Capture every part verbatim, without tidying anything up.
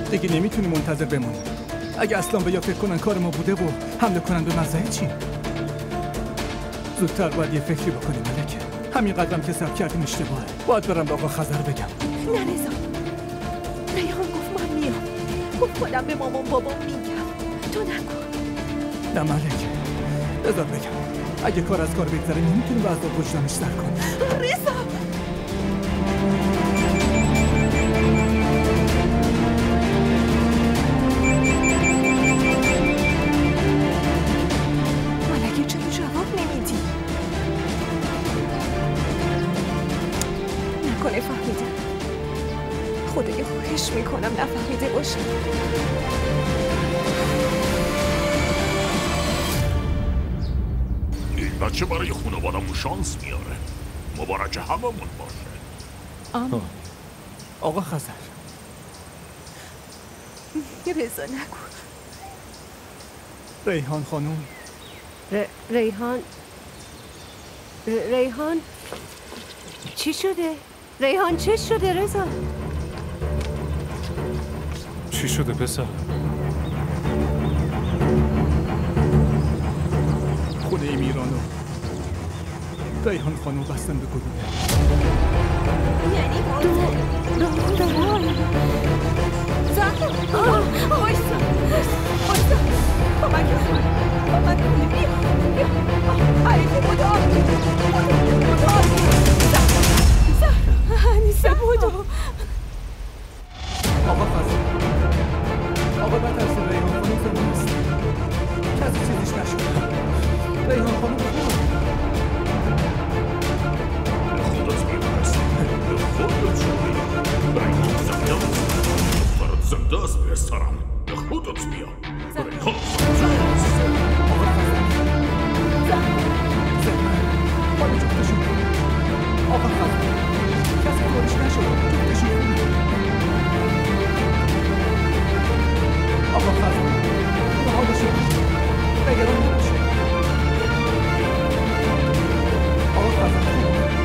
دیگه نمیتونی منتظر بمونی. اگه اصلا به یا فکر کنن کار ما بوده و حمله کنن به مزرعه چی؟ زودتر باید یه فکری بکنیم ملکه. همین قدرم که صبر کردیم اشتباهه. باید برم به آقا خضر بگم. نه رضا، ریحان گفت من میام. گفت خودم به مامان بابام میگم. تو نگو. نه ملکه، بذار بگم. اگه کار از کار بگذره نمیتونیم به عذاب وجدانش سر کنیم. رضا ملکه چرا جواب نمیدی؟ نکنه فهمیدم. خدای خواهش میکنم نفهمیده باشه. بچه برای خانوادمون شانس میاره. مبارک هممون باشه. آمین. آقا خضر رضا نگو. ریحان خانوم ر... ریحان ر... ریحان چی شده؟ ریحان چه شده رضا؟ چی شده پسر؟ خونه میرانو ریحان خانوم بستن به گلوله. یعنی مرده؟ دارم زهر بایستا بایستا کمک کن کمک کن. بیا بیا حریف بودا بودا زهر انیسه بودو. آقا خضر آقا بترسید ریحان خانوم زنده است. کسی چیزیش نشد. ریحان خانوم خوب خودت میبرسید. خودت شدی. ریحان زنده است. برات زنده است پسرم. خودت بیا. ریحان زنده است. آقا خضر زنده حالا جفتشون آقا خضر کسی کارش نشد. جفتشون آقا خضر به حالشون نگران نباشه. آقا خضر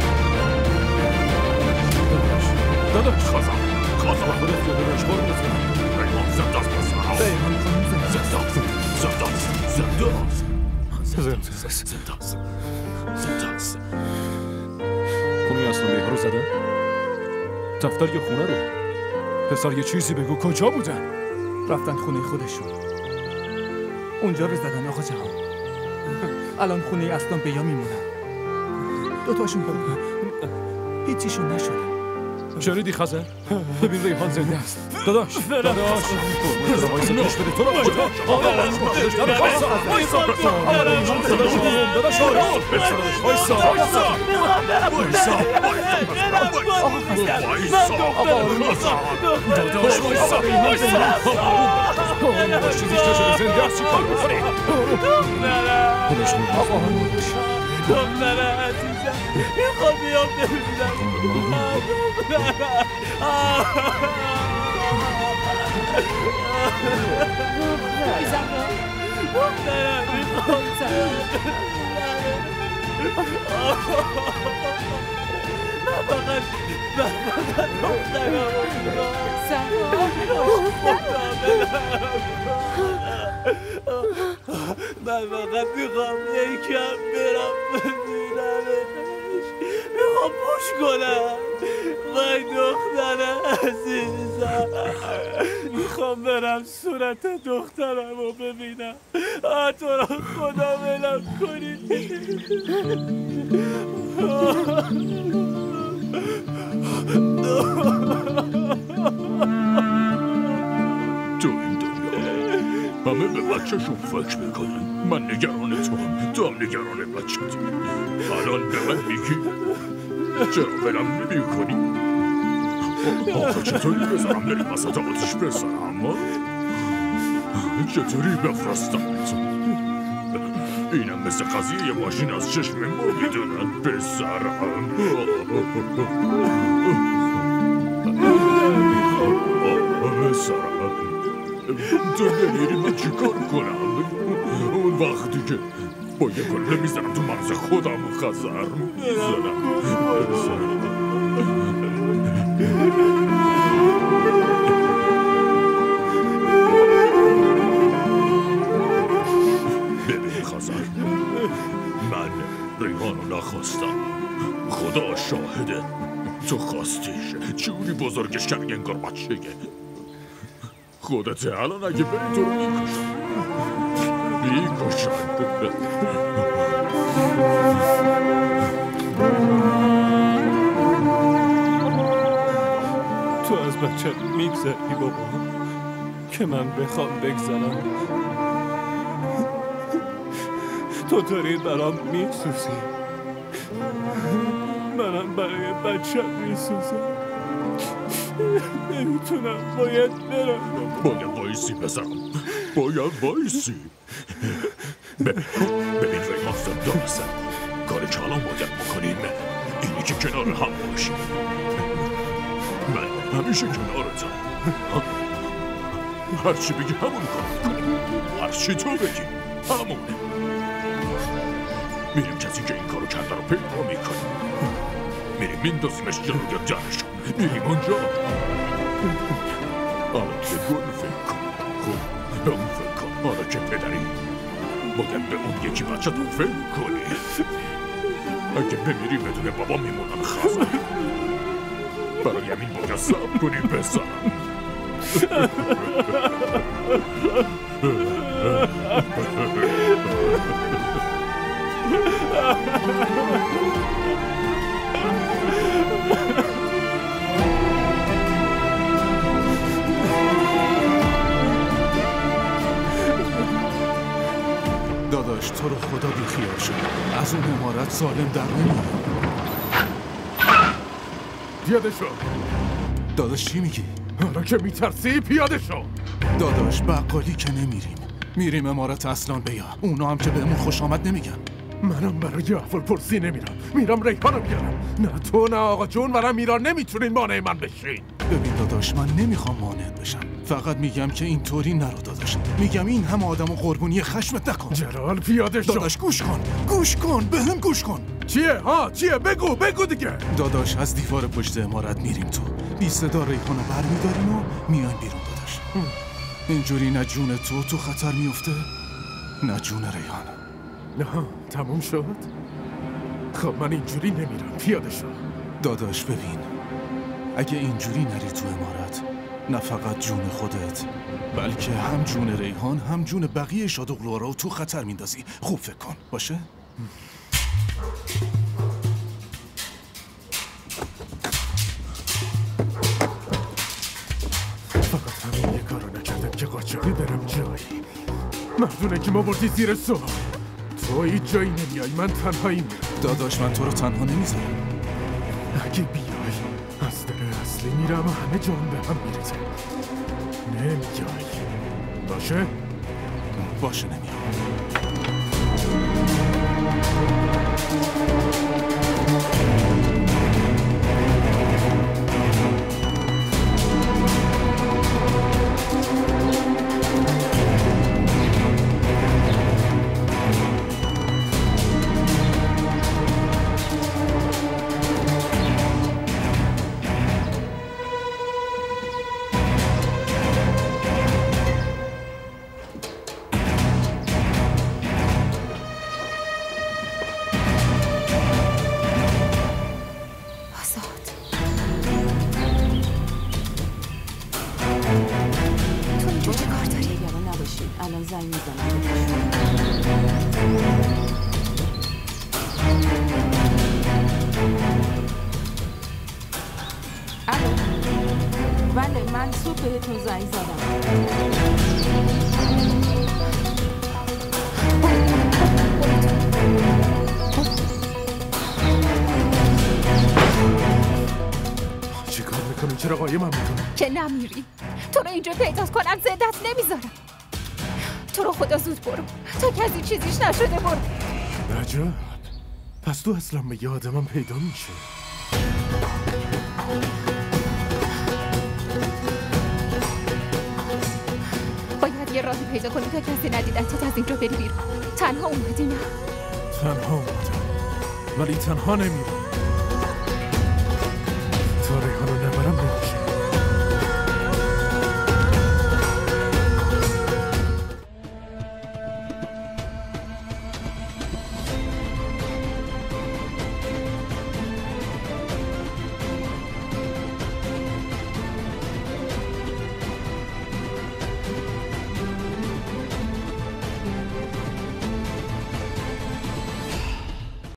داداش خزم خزم خودت که داداش قربونت برم. ریحان زنده است پسرم. ریحان خانوم زنده است. زنده است. زنده است. زنده است. زنده است. زنده است. خونه اسلامی ها رو زدن؟ دفتر یا خونه رو؟ پسر یه چیزی بگو کجا بودن؟ رفتن خونه خودشون. اونجا رو زدن آقا جهان. الان خونه اصلا بیا میمونن. دوتاشون هیچیشون نشده. شنیدی خزر؟ ببین ریحان زنده است. داداش داداش داداش وایسا پیش بده تو رو باشه. آقا داداش داداش وایسا وایسا داداش وایسا وایسا داداش وایسا داداش چیزیش نشده زنده است چیکار می‌کنی؟ داداش آقا دختره عزیزم میخوام بیام ببینم. دختره میخوام من فقط من فقط دخترم من فقط میخوام یکم برم ببینمش. میخوام پوش کنم. وای دختر عزیزم میخوام برم صورت دخترم رو ببینم. تو را خدا ولم کنید. تو این دنیا همه به بچه‌شون فکر میکنن. من نگران تو هم، تو هم نگران بچه‌تی. الان به من میگی چرا برم نمی‌کنی؟ آخه چطوری بذارم بریم وسط آتیش بزنم؟ چطوری بفرستمت؟ اینم مثل قضیه ماشین از چشم ما میدونن بزرم. بزرم تو نمیری من چی کار کنم؟ اون وقتی که با یه کله میزنم تو مغز خودم خزر میزنم. خدا شاهده تو خواستیش جوری بزرگش کردی انگار بچه‌گه. خودت الان اگه بری تو رو میکشم میکشم. تو از بچه میگذری بابا که من بخوام بگذرم. تو داری برام میسوزی، منم برای بچه میسوزم. نمیتونم، باید برم. باید وایسی پسرم، باید وایسی. ببین ببین ریحان زنده هستن. کاری که الان باید بکنیم اینی که کنار هم باشیم. من همیشه کنارتم. هرچی بگی همون کار کنیم، هرچی تو بگی همونه. میریم کسی که این کارو کرده رو پیدا میکنیم، میریم میندازیمش جلوی درشون، میریم اونجا. حالا که گل فکر کن، خب به اون فکر کن. حالا که پدری باید به اون یکی بچه تو فکر کنی. اگه بمیری بدون بابا میمونن خزر. برای همین باید صبر کنی پسرم. داداش تو رو خدا بیخیال شد، از اون امارت سالم در نمیاد. پیاده شو. داداش چی میگی؟ حالا که میترسی پیاده شو. داداش بقالی که نمیریم، میریم امارت اصلان بیا. اونا هم که بهمون خوش آمد نمیگن. منم برای احوال پرسی نمیرم، میرم ریحانو بیارم. نه تو نه آقا جون ورم میران نمیتونین مانع من بشین. ببین داداش من نمیخوام مانع بشم، فقط میگم که اینطوری نرو داداش. میگم این هم آدمو قربونی خشمت نکن. جلال پیاده شو. داداش گوش کن گوش کن بهم گوش کن. چیه ها چیه بگو بگو دیگه. داداش از دیوار پشت امارت میریم تو، بی صدا ریحانو برمیداریم و میایم بیرون داداش. اینجوری نه جون تو تو خطر میفته نه جون ریحان. نه تموم شد. خب من اینجوری نمیرم، پیاده شو. داداش ببین اگه اینجوری نری تو امارت، نه فقط جون خودت بلکه هم جون ریحان هم جون بقیه شادوغلوها رو تو خطر میندازی. خوب فکر کن باشه؟ فقط همین یه کارو نکردم که قاچاقی برم جایی. مردونه که ما بردی زیر سوال. تو هیچ جایی نمیای، من تنهایی میرم. داداش من تو رو تنها نمیذارم. اگه بیای از در اصلی میرم و همه جان به هم میرزه. نمیای باشه؟ باشه نمیام. که نمیری. تو رو اینجا پیداست کنم زندت نمیذارم. تو رو خدا زود برو تا کسی چیزیش نشده. برو. عجب، پس تو اصلا به یه آدمم پیدا میشه. باید یه راهی پیدا کنی تا کسی ندیدتت از اینجا بری بیرون. تنها اومدی؟ نه تنها اومدم ولی تنها نمیرم.